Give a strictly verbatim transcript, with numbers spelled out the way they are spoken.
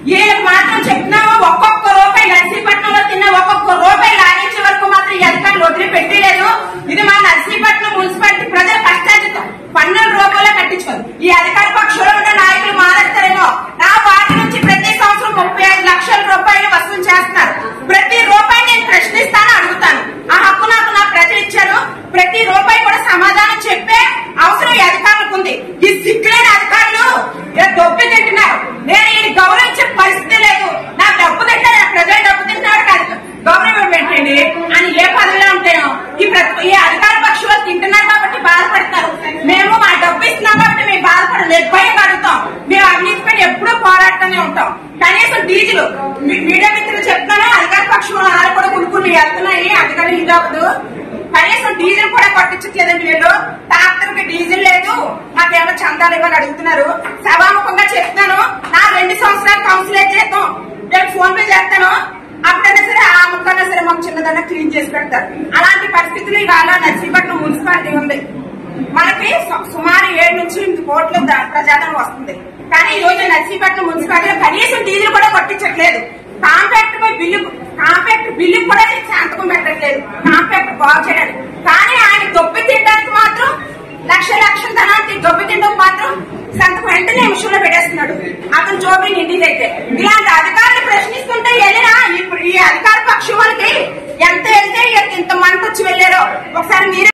వీళ్ళకి మాత్రం చెప్తున్నాము ఒక్కొక్క రూపాయి నర్సీపట్నంలో తిన్న ఒక్కొక్క రూపాయి లాగించే వరకు మాత్రం ఈ అధికారులు వదిలిపెట్టలేదు. ఇది మా నర్సీపట్నం మున్సిపాలిటీ ప్రజల కష్టార్జితం పన్నెండు రూపాయలు కట్టించుకోదు. ఈ అధికార పక్షంలో ఉన్న నాయకులు మాట్లాడతారేమో నా వాటి నుంచి ప్రతి సంవత్సరం ముప్పై ఐదు లక్షల రూపాయలు వసూలు చేస్తున్నారు. ప్రతి రూపాయి నేను ప్రశ్నిస్తాను, అడుగుతాను. ఆ హక్కు నాకు నా ప్రజలు ఇచ్చారు. ప్రతి రూపాయి కూడా సమాధానం చెప్పే అవసరం ఈ అధికారులకు ఉంది. ఈ సిగ్గులేని అధికారులు డబ్బు తింటున్నారు. నేను ఈ గౌరవించే పరిస్థితి లేదు. నా డబ్బు తింటారు, ప్రజలు డబ్బు తింటున్నాడు కాదు గౌరవం పెట్టండి అని ఏ పదవిలో ఉంటాయో ఈ ఈ అధికార పక్షులు తింటున్నారు కాబట్టి బాధపడతారు. మేము మా డబ్బు ఇస్తున్నాం కాబట్టి మేము బాధపడ నిర్భయంగా అడుగుతాం. మేము అవినీతి పైన ఎప్పుడూ పోరాడుతూనే ఉంటాం. కనీసం డీజిల్ మీడియా మిత్రులు చెప్తాను, అధికార పక్షులు ఆడ కూడా కొనుక్కుని వెళ్తున్నాయి. అందుకని ఇది అవ్వదు. కనీసం డీజిల్ కూడా కొట్టించట్లేదండి వీళ్ళు. ట్రాక్టర్ కి డీజిల్ లేదు, మాకేమో చందాలు ఇవ్వని అడుగుతున్నారు. సభాముఖంగా చెప్తాను, నా రెండు సంవత్సరాలు కౌన్సిలర్ చేద్దాం, రేపు ఫోన్ పే చేస్తాను. అప్పుడైనా సరే ఆ ముక్కన్నా సరే మాకు చిన్నదన్నా క్లీన్ చేసి పెడతారు. అలాంటి పరిస్థితులు ఇవాళ నర్సీపట్నం మున్సిపాలిటీ ఉంది. మనకి సుమారు ఏడు నుంచి ఎనిమిది కోట్ల ప్రజాదరణ వస్తుంది. కానీ ఈ రోజు నర్సీపట్నం మున్సిపాలిటీలో కనీసం డీజిల్ కూడా కొట్టించట్లేదు. కాంట్రాక్ట్ పై బిల్లు కాంట్రాక్ట్ బిల్లు కూడా సంతకం పెట్టట్లేదు కాంట్రాక్ట్ బాగు చేయడానికి. కానీ ఆయన దొబ్బి తినడానికి మాత్రం లక్ష లక్షల ధనానికి దొబ్బి తినడానికి మాత్రం సంతకం వెంటనే నిమిషంలో పెట్టేస్తున్నాడు. అతను జోబీ నిండిదైతే ఇలాంటి అధికారులు ప్రశ్నిస్తుంటే వెళ్ళినా ఇప్పుడు ఈ అధికార పక్షం వాళ్ళకి ఎంత వెళ్తే ఇంత మంట వచ్చి వెళ్ళారో ఒకసారి మీరే